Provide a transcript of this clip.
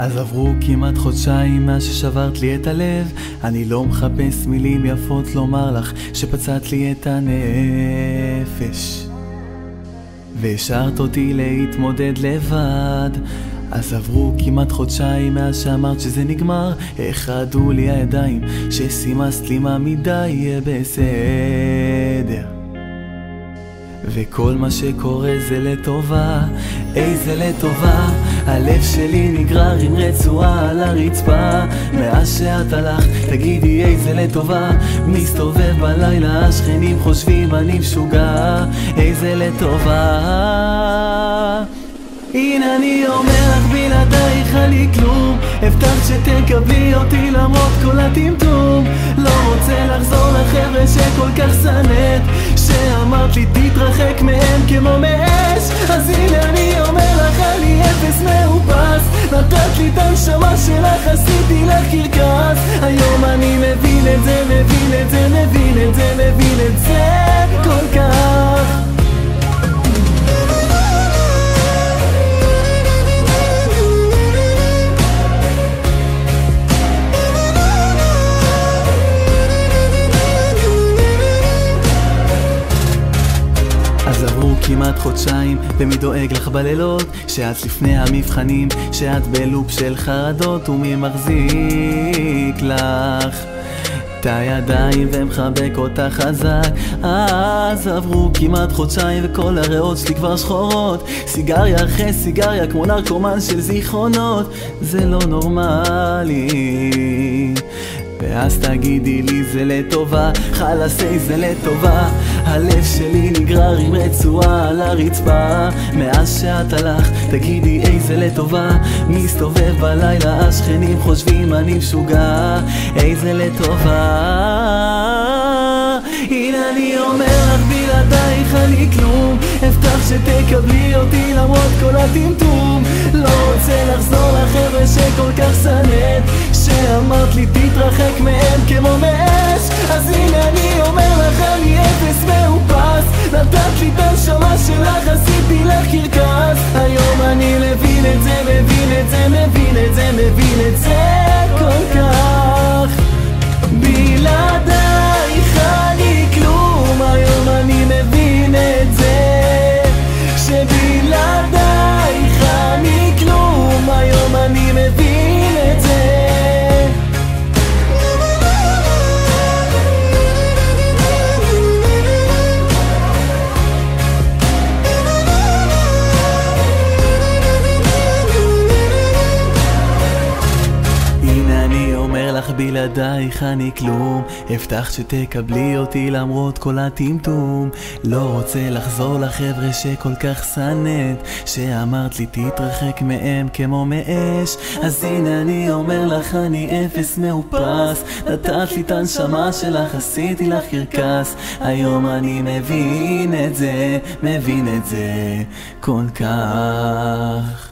אז עברו כמעט חודשיים מאז ששברת לי את הלב. אני לא מחפש מילים יפות לומר לך שפצעת לי את הנפש והשארת אותי להתמודד לבד. אז עברו כמעט חודשיים מאז שאמרת שזה נגמר. החרדו לי הידיים שסימסת לי מה מדי יהיה בסדר, וכל מה שקורה זה לטובה. איזה לטובה, הלב שלי נגרר עם רצועה על הרצפה. מאז שאת הלכת תגידי איזה לטובה. מסתובב בלילה השכנים חושבים אני משוגע. איזה לטובה. הנה אני אומר לך בלעדייך אני כלום. הבטחת שתקבלי אותי למרות כל הטמטום. לא רוצה לחזור לחבר'ה שכל כך שנאת, שאמרת לי תתרחק מהם כמו מאש. אז הנה אני אומר לך אני אפס מאופס. נתת לי את הנשמה שלך עשיתי לך קרקס. היום אני מבין את זה, מבין את זה, מבין את זה, מבין את זה כל כך. אז עברו כמעט חודשיים ומי דואג לך בלילות, שאת לפני המבחנים, שאת בלופ של חרדות, ומי מחזיק לך את הידיים ומחבק אותך חזק. אז עברו כמעט חודשיים וכל הריאות שלי כבר שחורות. סיגריה אחרי סיגריה כמו נרקומן של זיכרונות. זה לא נורמלי, ואז תגידי לי זה לטובה. חלאסי זה לטובה. הלב שלי נגרר עם רצועה על הרצפה. מאז שאת הלכת תגידי איזה לטובה. מסתובב בלילה השכנים חושבים אני משוגע. איזה לטובה. הנה אני אומר לך בלעדייך אני כלום. הבטחת שתקבלי אותי למרות כל הטמטום. לא רוצה לחזור לחבר'ה שכל כך שנאת, שאמרת לי תתרחק מהם כמו מאש. אז הנה אני אומר לך אני אפס מאופס. נתת לי את הנשמה שלך עשיתי לך קרקס. היום אני מבין את זה, מבין את זה, מבין את זה, מבין את זה כל כך. בלעדייך אני כלום. היום אני מבין את זה, שבלעדייך אני כלום. היום אני מבין את זה. בלעדייך אני כלום. הבטחת שתקבלי אותי למרות כל הטמטום. לא רוצה לחזור לחבר'ה שכל כך שנאת, שאמרת לי תתרחק מהם כמו מאש. אז הנה אני אומר לך אני אפס מאופס. נתת לי את הנשמה שלך עשיתי לך קרקס. היום אני מבין את זה, מבין את זה כל כך.